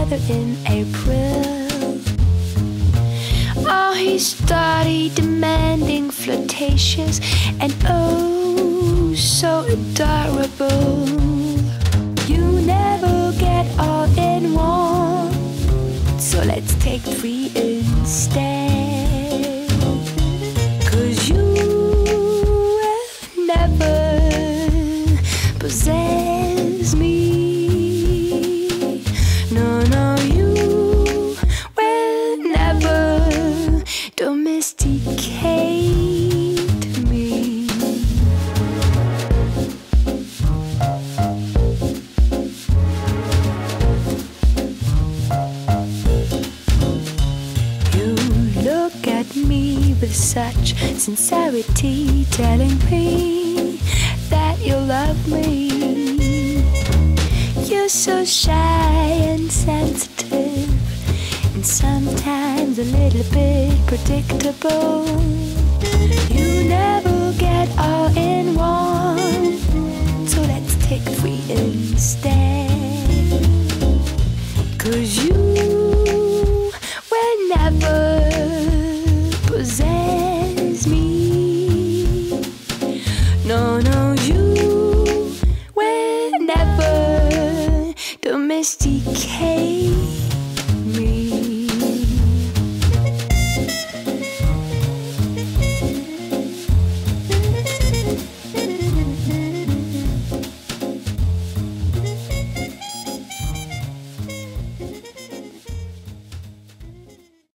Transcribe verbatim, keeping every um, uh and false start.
together in April. Oh, he started demanding flirtatious and oh, so adorable. You never get all in one, so let's take three instead. 'Cause you will never possess me. No, no, you will never domesticate me. You look at me with such sincerity, telling me that you love me. You're so shy and sensitive, and sometimes a little bit predictable.